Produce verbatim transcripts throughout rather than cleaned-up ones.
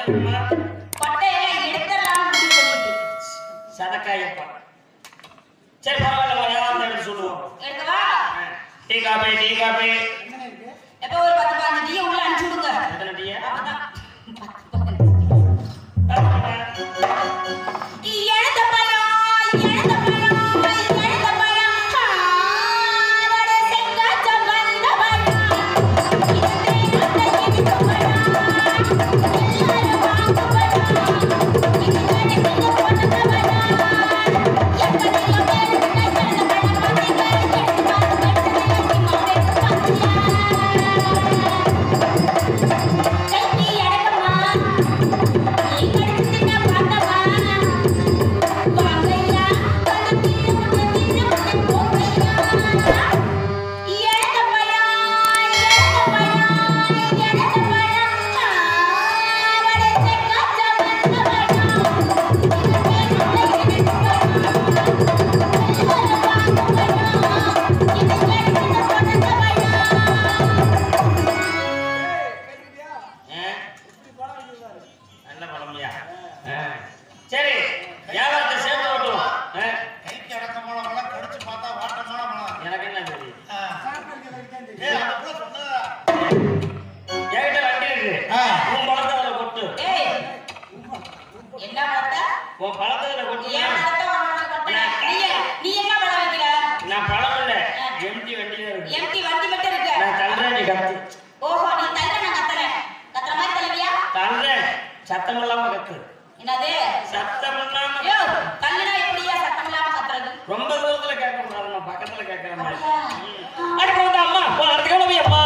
பட்டையெல்லாம் எடுத்துடலாம் முடிவு பண்ணிட்டு. சதக்காயப்பா. சரி பரவாயில்ல ஏதாவது எடுத்து சொல்லுவோம். எடுக்கவா? Tea coffee tea coffee. எப்ப ஒரு பத்து பதினஞ்சு டீ உள்ள அனுப்பிச்சு விடுங்க. எத்தனை டீ? அப்பதான் சத்தம் இல்லாம கத்து. என்னது சத்தம் இல்லாம? யோ தள்ளினா எப்படியா சத்தம் இல்லாம கத்துறது? ரொம்ப தூரத்துல கேட்க கூடாது, நான் பக்கத்துல கேட்கற மாதிரி. அடுத்து வந்து அம்மா போ, அடுத்து கிளம்பி அம்மா.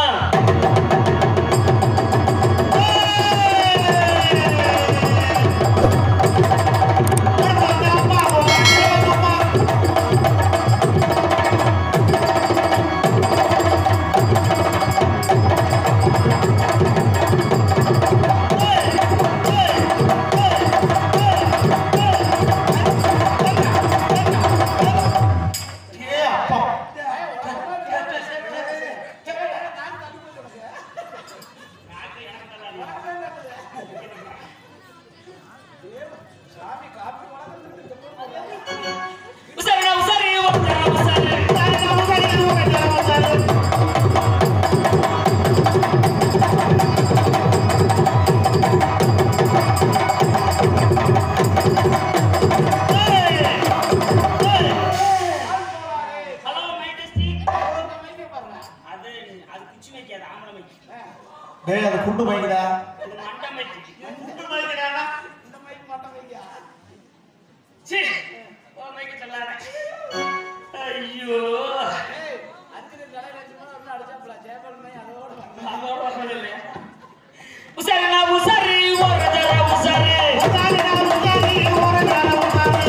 டேய் அது குண்டு மைக்குடா. இது மண்ட மைக்கு. குண்டு மைக்குடா. இந்த மைக் மண்ட மைக்கா? சீ. ஓ மைக்கு சொல்லாத. ஐயோ. ஏய் அஞ்சு தடவை அடிச்சா ஒண்ணு அடிச்சாப்ல. ஜெயபால் மை அதோட அதோட வரல. உசரினா உசரி ஓரஜர உசரி. உசரினா உசரி ஓரஜர உசரி.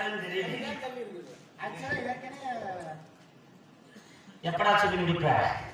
எப்படா சொல்லி முடிப்ப?